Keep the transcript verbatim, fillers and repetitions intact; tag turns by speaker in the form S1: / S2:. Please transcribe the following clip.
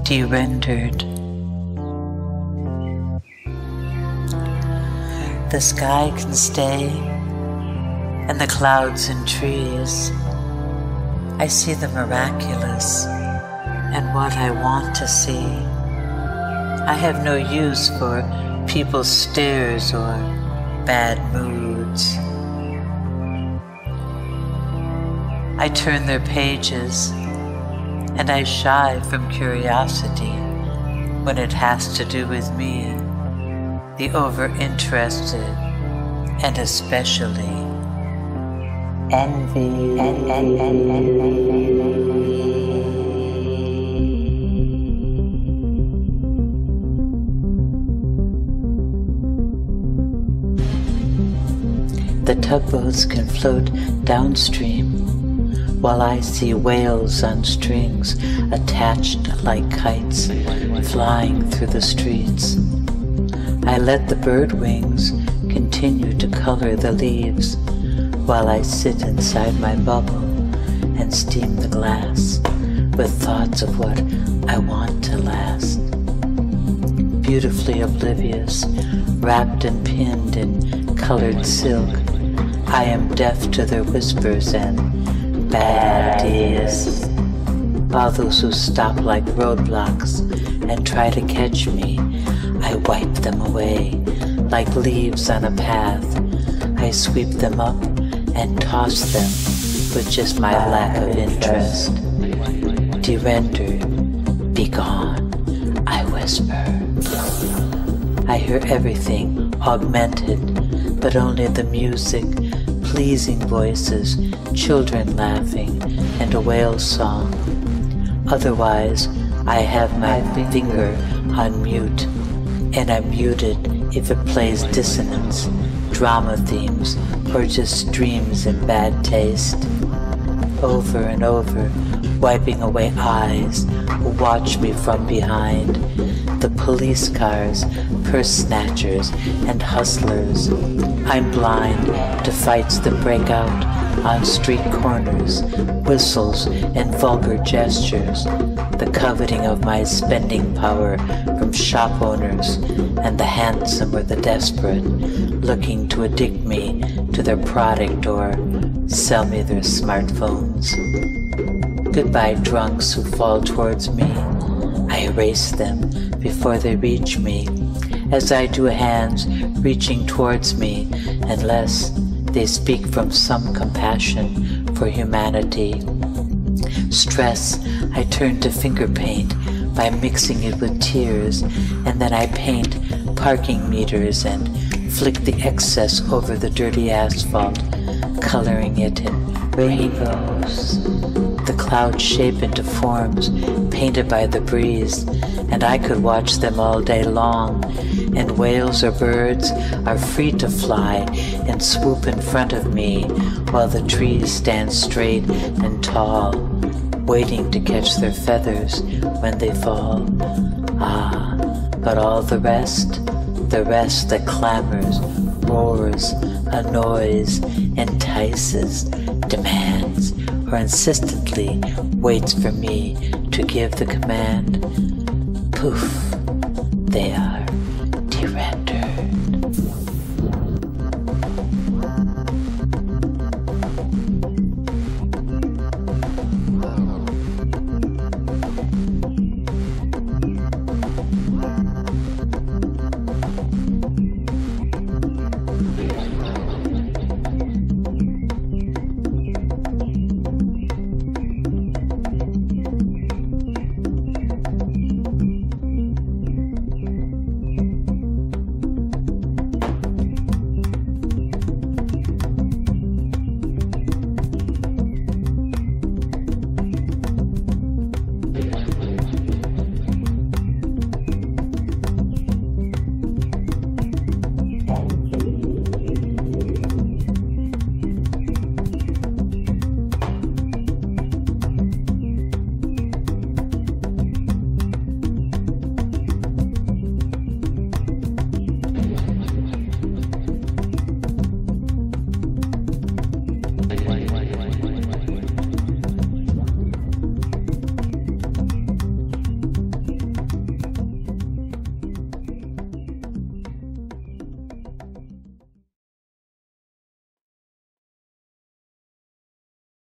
S1: Derendered. The sky can stay, and the clouds and trees. I see the miraculous and what I want to see. I have no use for people's stares or bad moods. I turn their pages, and I shy from curiosity when it has to do with me, the over-interested, and especially envy. The tugboats can float downstream, while I see whales on strings attached like kites flying through the streets. I let the bird wings continue to color the leaves while I sit inside my bubble and steam the glass with thoughts of what I want to last. Beautifully oblivious, wrapped and pinned in colored silk, I am deaf to their whispers and bad ideas. All those who stop like roadblocks and try to catch me, I wipe them away like leaves on a path. I sweep them up and toss them with just my lack of interest. Derendered, be gone, I whisper. I hear everything augmented, but only the music, pleasing voices, children laughing, and a whale song. Otherwise, I have my finger on mute, and I'm muted if it plays dissonance, drama themes, or just dreams in bad taste. Over and over, wiping away eyes who watch me from behind, the police cars, purse snatchers, and hustlers. I'm blind to fights that break out on street corners, whistles and vulgar gestures, the coveting of my spending power from shop owners and the handsome or the desperate, looking to addict me to their product or sell me their smartphones. Goodbye, drunks who fall towards me. I erase them before they reach me, as I do hands reaching towards me, unless they speak from some compassion for humanity. Stress I turn to finger paint by mixing it with tears, and then I paint parking meters and flick the excess over the dirty asphalt, coloring it in rainbows. The clouds shape into forms painted by the breeze, and I could watch them all day long, and whales or birds are free to fly and swoop in front of me while the trees stand straight and tall, waiting to catch their feathers when they fall. Ah, but all the rest, the rest that clamors, roars, annoys, entices, demands, or insistently waits for me to give the command, poof, they are